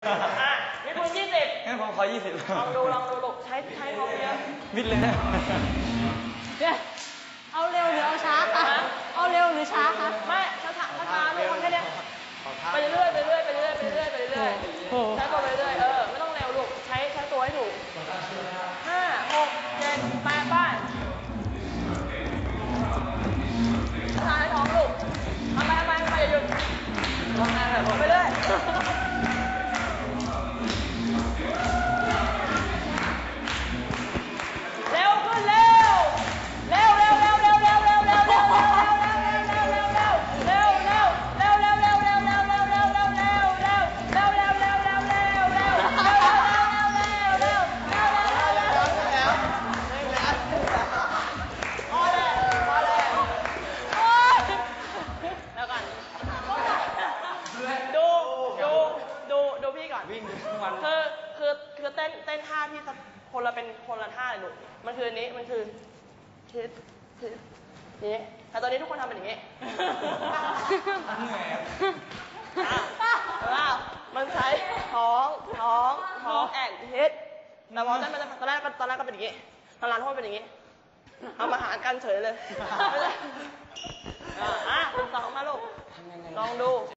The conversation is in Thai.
มีคุณ20 งั้นผมขอ20 ลองดูลูกใช้ท้องเยอะมิดเลยนะเอาเร็วหรือเอาช้าคะเอาเร็วหรือช้าคะไม่ช้าลูกคนแค่นี้ไปเรื่อยใช้ตัวไปเรื่อยไม่ต้องเร็วลูกใช้ตัวให้ถูก5 6 7 8ป้ายช้าให้ท้องลูกทำไปอย่าหยุดไปเรื่อยเร็วขึ้นเร็วดูพี่ก่อนวิ่งทุกวันคือเต้นท่าพี่คนละท่าเลยลูกมันคือนี้มันคือคิดนี้แต่ตอนนี้ทุกคนทำเป็นอย่างนี้มันใช้ท้องแอนฮิตแต่พอตอนแรกก็เป็นอย่างนี้ตอนหลังทุกคนเป็นอย่างนี้เอามาหารกันเฉยเลย2มาลูกลองดู